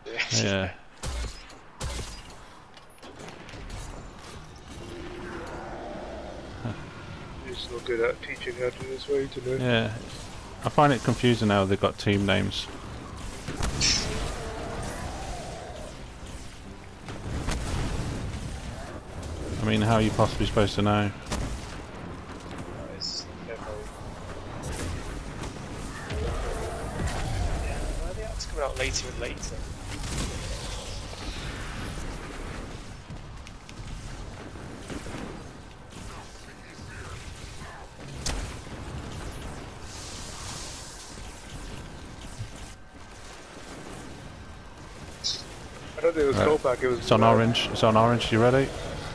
it. Yeah. He's not good at teaching how to do this way to know. Yeah. I find it confusing how they've got team names. I mean, how are you possibly supposed to know? It's definitely. Yeah, well, the app's coming out later and later. I don't think it was cold pack, it was... It's on orange. It's on orange. You ready?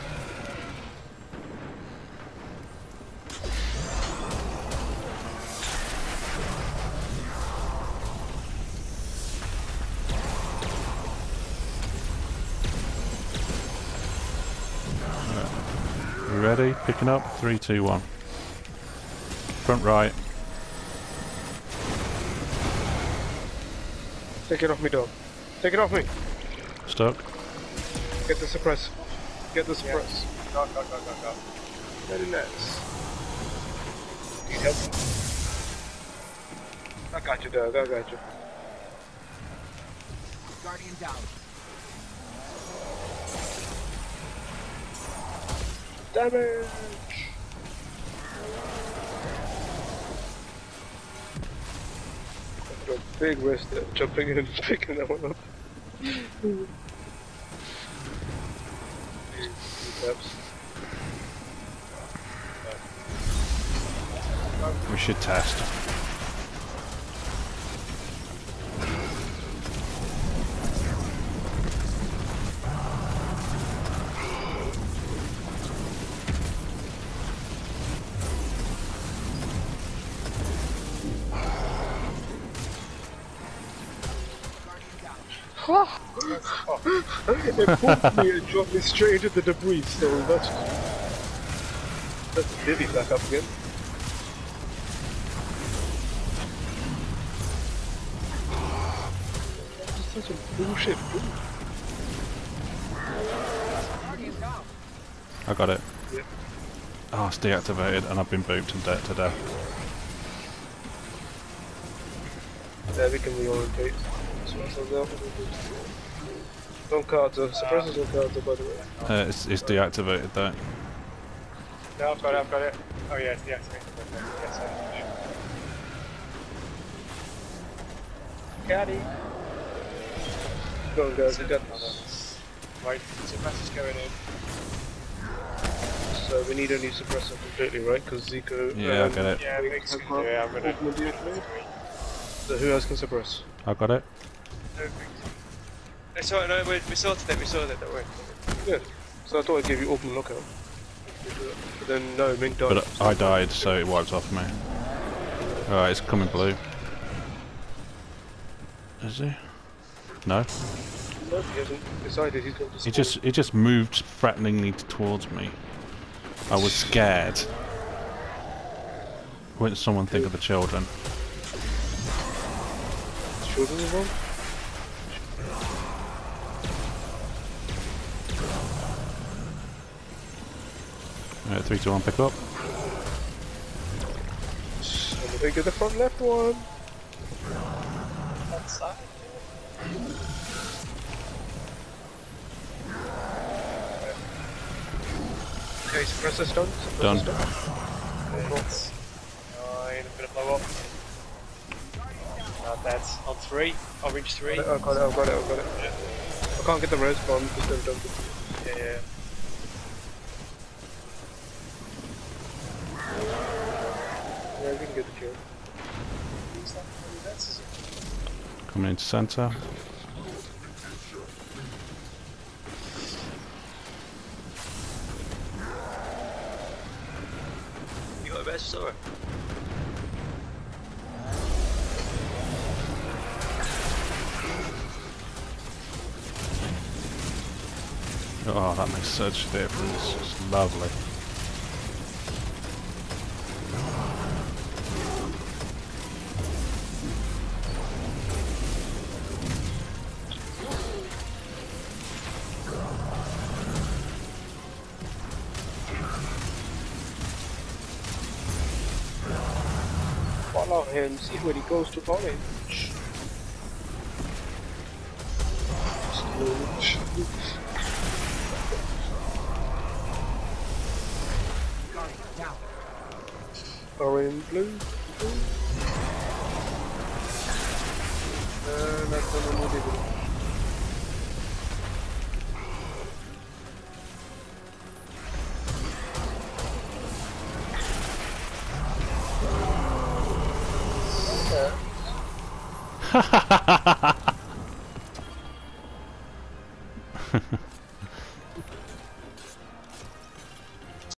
You ready? Picking up. 3, 2, 1. Front right. Take it off me, dog. Take it off me. Stuck. Get the suppress. Get the suppress. Go. Very nice. Need help? I got you, dog. I got you. Guardian down. Damage! I took a big risk at jumping in and picking that one up. We should test. It pulled me and dropped me straight into the debris, so that's Divvy back up again. That's such a bullshit move. I got it. Yeah. Oh, it's deactivated and I've been booped and dead to death. Yeah, we can reorientate. Don't counter. Suppressors don't counter, by the way. It's deactivated though. No, I've got it. Oh yeah, it's deactivated. Yes, got it. Go on, guys, we got this. Right, suppressor's going in. So we need a new suppressor completely, right? Because Zico... Yeah, I get it. Yeah, makes sense. Yeah, I'm gonna... So who else can suppress? I got it. We sorted it, don't worry. Yeah. So I thought I'd give you open lookout. But then no, Mink died. But I died, so it wiped off me. Alright, it's coming blue. Is he? No. No, he hasn't decided he's going to spawn. He just moved threateningly towards me. I was scared. Wouldn't someone think of the children? Children involved? 3, 2, 1, pick up. Somebody get the front left one. That side. Okay, suppressor's done. Done. Nine, I'm gonna blow up. That's on 3, orange 3. I've got it. Yeah. I can't get the res, but I'm just gonna dump it. Yeah. Yeah, we can get the kill. Coming into center. You got a best sorry? Oh, that makes such a difference. It's lovely. Follow him, see where he goes to orange. Orange, blue, blue. That's the one we did.